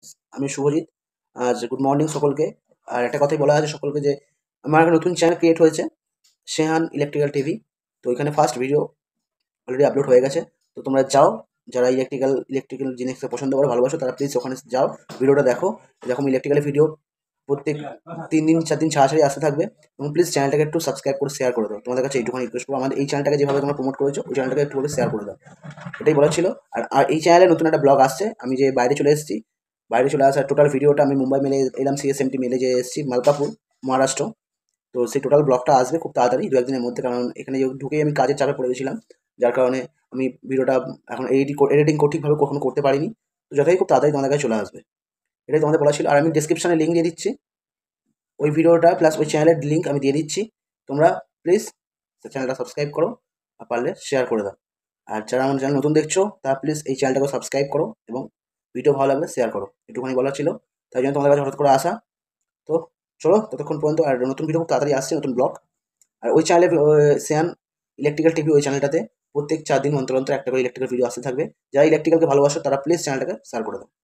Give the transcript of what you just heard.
আমি শুভজিৎ। আজ good morning সকলকে। আর একটা কথাই বলা আছে সকলকে যে আমার একটা নতুন চ্যানেল ক্রিয়েট হয়েছে, শেহান ইলেকট্রিক্যাল টিভি। তো এখানে ফার্স্ট ভিডিও অলরেডি আপলোড হয়ে গেছে। তো তোমরা যাও, যারা ইলেকট্রিক্যাল জিনিসকে পছন্দ করো, ভালোবাসো, তারা প্লিজ ওখানে যাও, ভিডিওটা দেখো। এরকম ইলেকট্রিক্যাল ভিডিও প্রত্যেক 3 দিন 4 দিন ছাড়া ছাড়াই আসতে থাকবে। এবং প্লিজ চ্যানেলটাকে একটু সাবস্ক্রাইব করে শেয়ার করে দাও। তোমাদের কাছে এইটুখানি রিকোয়েস্ট করবো, আমাদের এই চ্যানেলটাকে যেভাবে তোমরা প্রমোট করেছো, ওই চ্যানেলটাকে একটু করে শেয়ার করে দাও। এটাই বলার ছিল। আর এই চ্যানেলে নতুন একটা ব্লগ আসছে। আমি যে বাইরে চলে এসেছি, বাইরে চলে আসার টোটাল ভিডিওটা আমি মুম্বাই মেলে এলাম, সিএসএমটি মেলে যে এসেছি মালকাপুর, মহারাষ্ট্র। তো সেই টোটাল ব্লগটা আসবে খুব তাড়াতাড়ি, 2-1 দিনের মধ্যে। কারণ এখানে ঢুকেই আমি কাজের চাপে পড়ে গেছিলাম, যার কারণে আমি ভিডিওটা এখন এডিটিং ঠিকভাবে কখনো করতে পারিনি। তো যথাই খুব তাড়াতাড়ি তোমাদের কাছে চলে আসবে, এটাই তোমাদের বলা ছিল। আর আমি ডিসক্রিপশনে লিঙ্ক দিয়ে দিচ্ছি, ওই ভিডিওটা প্লাস ওই চ্যানেলের লিঙ্ক আমি দিয়ে দিচ্ছি। তোমরা প্লিজ চ্যানেলটা সাবস্ক্রাইব করো, আর পারলে শেয়ার করে দাও। আর যারা আমার চ্যানেল নতুন দেখছো, তারা প্লিজ এই চ্যানেলটাকে সাবস্ক্রাইব করো এবং ভিডিও ভালো লাগলে শেয়ার করো। একটুখানি বলার ছিল, তাই জন্য তোমাদের কাছে হঠাৎ করে আসা। তো চলো ততক্ষণ পর্যন্ত। আর নতুন ভিডিও খুব তাড়াতাড়ি আসছে, নতুন ব্লগ। আর ওই চ্যানেলে শ্যান ইলেকট্রিক্যাল টিভি, ওই চ্যানেলটাতে প্রত্যেক 4 দিন অন্তর অন্তর একটা করে ইলেকট্রিক্যাল ভিডিও আসতে থাকবে। যারা ইলেকট্রিক্যালকে ভালোবাসো, তারা প্লিজ চ্যানেলটাকে শেয়ার করে দাও।